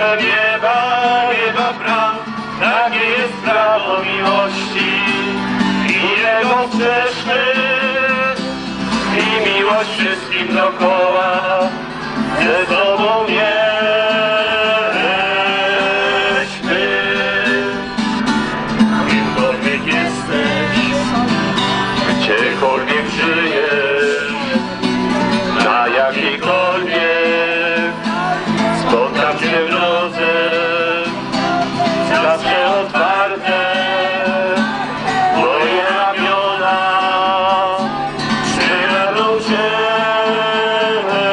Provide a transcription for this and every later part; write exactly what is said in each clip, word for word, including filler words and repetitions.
kluczem nieba, nieba bram, takie jest prawo miłości i Jego sprzeczmy i miłość wszystkim dookoła ze sobą nieśmy. Kimkolwiek jesteś, gdziekolwiek żyjesz, na jakiejkolwiek spotkam cię w drodze, zawsze otwarte moje ramiona przyjadą Ciebie.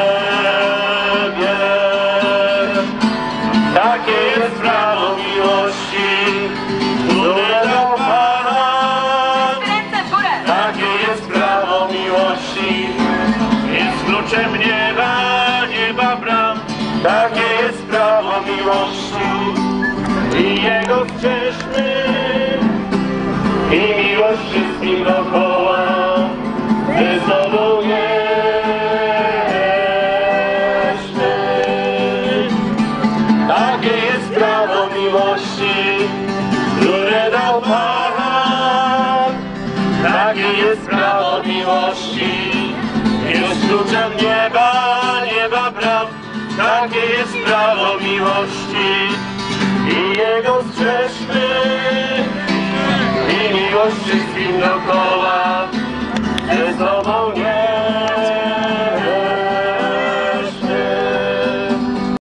Takie jest prawo miłości, które dał Pan. Takie jest prawo miłości, jest kluczem nieba, nieba bram. Takie jest prawo miłości i Jego strzeżmy i miłość wszystkim dookoła ze sobą nieśmy. Takie jest prawo miłości, które dał Pan. Takie jest prawo miłości, jest kluczem nieba, nieba bram. Takie jest prawo miłości i Jego strzeżmy i miłość wszystkim dookoła ze sobą nie